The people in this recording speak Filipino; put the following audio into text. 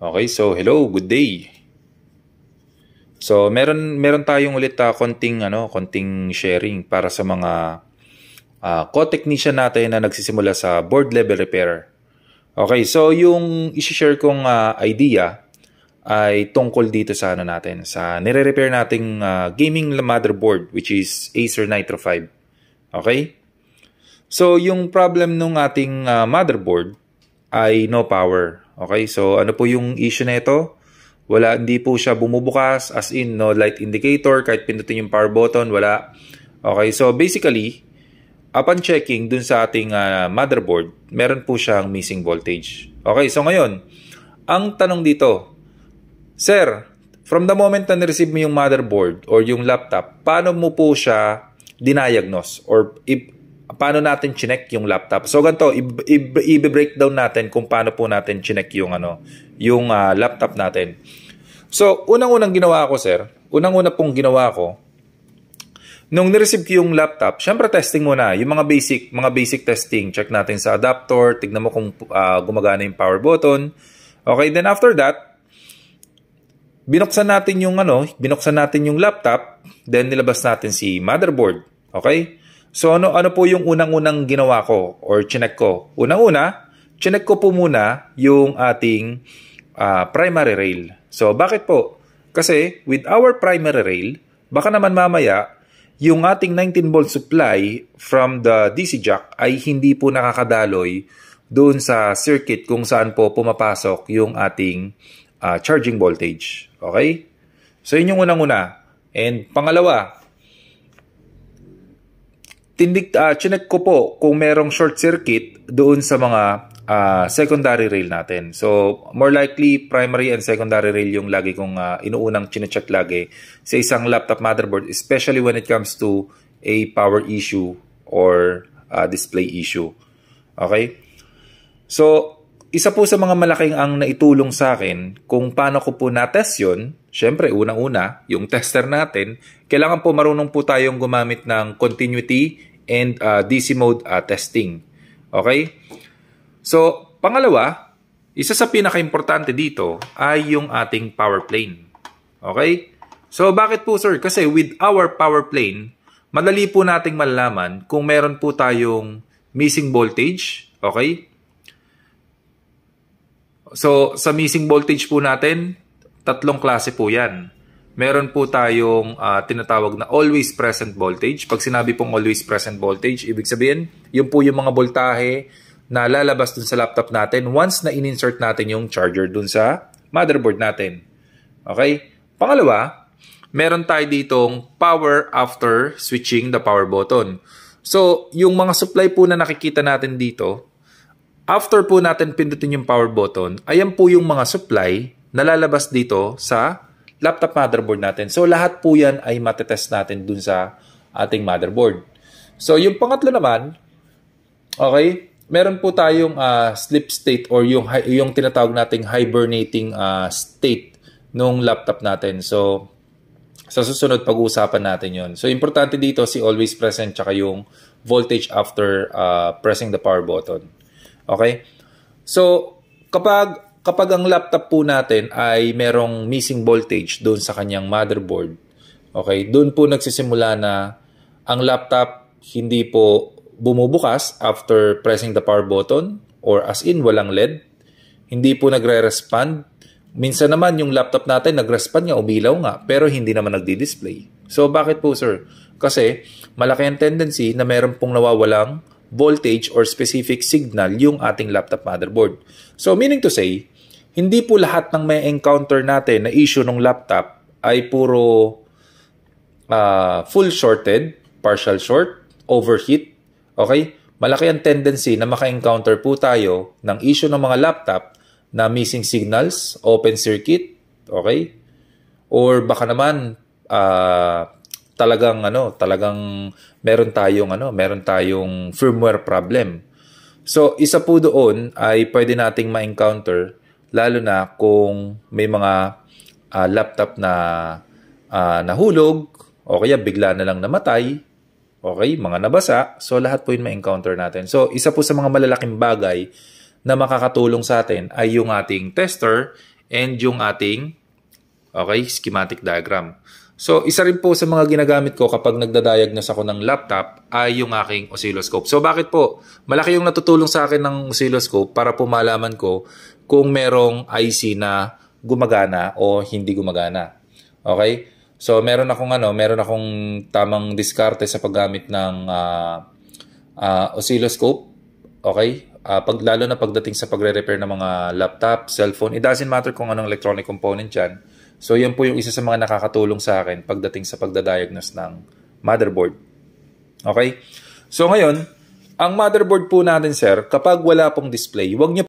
Okay, so hello, good day. So meron tayong ulit konting sharing para sa mga co-technician natin na nagsisimula sa board level repair. Okay, so yung i-share kong idea ay tungkol dito sa sa nire-repair nating gaming motherboard, which is Acer Nitro 5. Okay? So yung problem nung ating motherboard ay no power. Okay, so ano po yung issue nito? Hindi po siya bumubukas, as in no light indicator, kahit pindutin yung power button, wala. Okay, so basically, upon checking dun sa ating motherboard, meron po siyang missing voltage. Okay, so ngayon, ang tanong dito, Sir, from the moment na na-receive mo yung motherboard or yung laptop, paano mo po siya diniagnose? Or paano natin chinek yung laptop? So ganito, i-breakdown natin kung paano po natin chinek yung laptop natin. So, unang-unang ginawa ko, sir, unang-una pong ginawa ko, nung ni-receive ko yung laptop, syempre testing muna, yung mga basic testing. Check natin sa adapter, tignan mo kung gumagana yung power button. Okay, then after that, binuksan natin yung laptop, then nilabas natin si motherboard. Okay? So ano po yung unang-unang ginawa ko or chinek ko? Unang-una, chinek ko po muna yung ating primary rail. So bakit po? Kasi with our primary rail, baka naman mamaya yung ating 19 volt supply from the DC jack ay hindi po nakakadaloy doon sa circuit kung saan po pumapasok yung ating charging voltage. Okay? So yun yung unang-una. And pangalawa, chinek ko po kung merong short circuit doon sa mga secondary rail natin. So, more likely, primary and secondary rail yung lagi kong inuunang chinecheck lagi sa isang laptop motherboard, especially when it comes to a power issue or display issue. Okay? So, isa po sa mga malaking ang naitulong sa akin kung paano ko po na-test yun. Siyempre, unang-una, yung tester natin, kailangan po marunong po tayong gumamit ng continuity and DC mode testing. Okay? So, pangalawa, isa sa pinaka-importante dito ay yung ating power plane. Okay? So, bakit po, sir? Kasi with our power plane, madali po nating malalaman kung meron po tayong missing voltage. Okay? So, sa missing voltage po natin, tatlong klase po yan. Meron po tayong tinatawag na always present voltage. Pag sinabi pong always present voltage, ibig sabihin, yun po yung mga voltahe na lalabas dun sa laptop natin once na in-insert natin yung charger dun sa motherboard natin. Okay? Pangalawa, meron tayo ditong power after switching the power button. So, yung mga supply po na nakikita natin dito, after po natin pindutin yung power button, ayan po yung mga supply na lalabas dito sa laptop motherboard natin. So, lahat po yan ay matetest natin dun sa ating motherboard. So, yung pangatlo naman, okay, meron po tayong sleep state or yung tinatawag nating hibernating state nung laptop natin. So, sa susunod pag-uusapan natin yon. So, importante dito si always present tsaka yung voltage after pressing the power button. Okay? So, kapag ang laptop po natin ay merong missing voltage doon sa kanyang motherboard, okay, doon po nagsisimula na ang laptop hindi po bumubukas after pressing the power button or as in walang LED, hindi po nagre-respond. Minsan naman yung laptop natin nag-respond nga, umilaw nga, pero hindi naman nagdi-display. So, bakit po, sir? Kasi malaki ang tendency na meron pong nawawalang voltage or specific signal yung ating laptop motherboard. So, meaning to say, hindi po lahat ng may encounter natin na issue ng laptop ay puro full shorted, partial short, overheat. Okay? Malaki ang tendency na maka-encounter po tayo ng issue ng mga laptop na missing signals, open circuit, okay? Or baka naman talagang meron tayong firmware problem. So, isa po doon ay pwede nating ma-encounter lalo na kung may mga laptop na nahulog o kaya bigla na lang namatay, okay, mga nabasa. So, lahat po yun ma-encounter natin. So, isa po sa mga malalaking bagay na makakatulong sa atin ay yung ating tester and yung ating schematic diagram. So, isa rin po sa mga ginagamit ko kapag nagda-diagnose ako ng laptop ay yung aking oscilloscope. So, bakit po? Malaki yung natutulong sa akin ng oscilloscope para po malaman ko kung merong IC na gumagana o hindi gumagana. Okay? So, meron akong tamang diskarte sa paggamit ng oscilloscope. Okay? Lalo na pagdating sa pagre-repair ng mga laptop, cellphone, it doesn't matter kung anong electronic component yan. So, yan po yung isa sa mga nakakatulong sa akin pagdating sa pagdadiagnose ng motherboard. Okay? So, ngayon, ang motherboard po natin, sir, kapag wala pong display, huwag niyo